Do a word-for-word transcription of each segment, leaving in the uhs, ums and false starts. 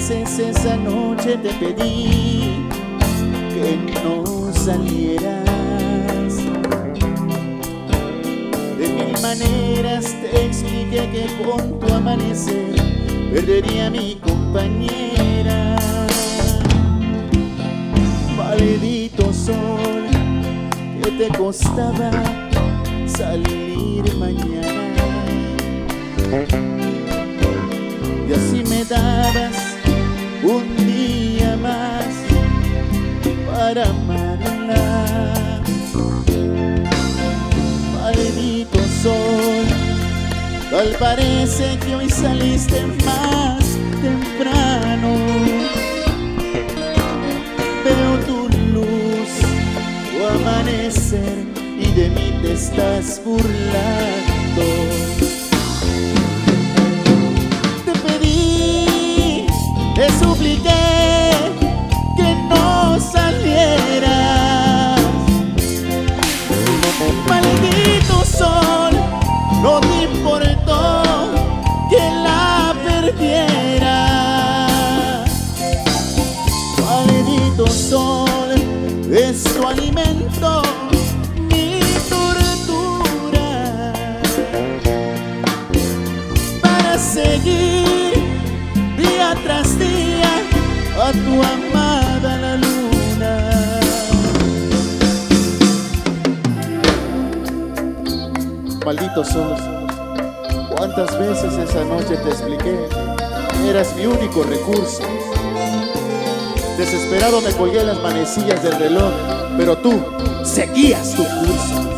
veces esa noche te pedí que no salieras. De mil maneras te expliqué que con tu amanecer perdería a mi compañera. Maldito sol, que te costaba salir mañana. Y así me dabas un día más para amarla. Maldito sol, tal parece que hoy saliste más temprano. Veo tu luz o amanecer y de mí te estás burlando. Te supliqué que no salieras. Maldito sol, no te importó que la perdiera. Maldito sol, es tu alimento, mi tortura. Para seguir día tras día a tu amada la luna. Maldito sol, cuántas veces esa noche te expliqué que eras mi único recurso. Desesperado me colgué las manecillas del reloj, pero tú seguías tu curso.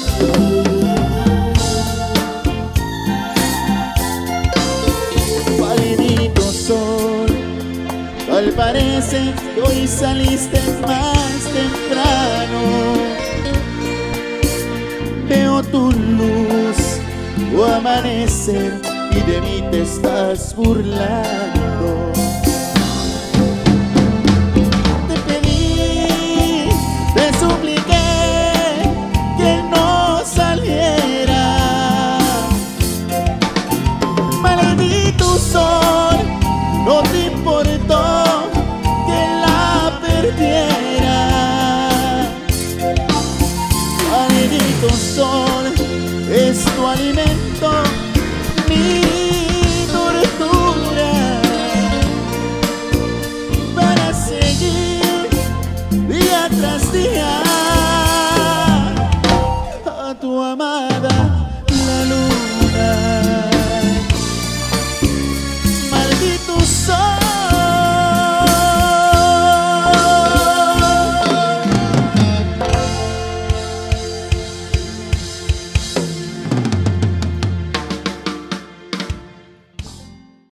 Tal parece que hoy saliste más temprano. Veo tu luz o amanecer y de mí te estás burlando. Te pedí, te supliqué que no saliera. Maldito sol, no te importó sol, es tu alimento, mi tortura. Para seguir día tras día a tu amada la luz.